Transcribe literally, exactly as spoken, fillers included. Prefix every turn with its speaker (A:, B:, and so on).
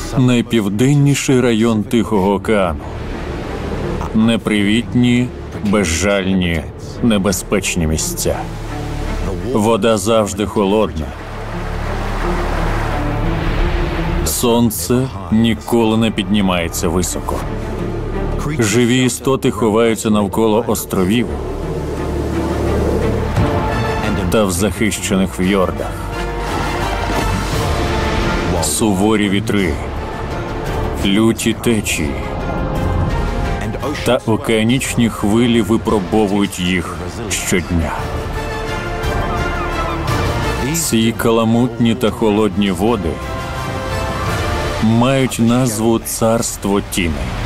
A: Найпівденніший район Тихого океану. Непривітні, безжальні, небезпечні місця. Вода завжди холодна. Сонце ніколи не піднімається високо. Живі істоти ховаються навколо островів та в захищених фьордах. Суворі вітри, люті течії та океанічні хвилі випробовують їх щодня. Ці каламутні та холодні води мають назву «Царство тіней».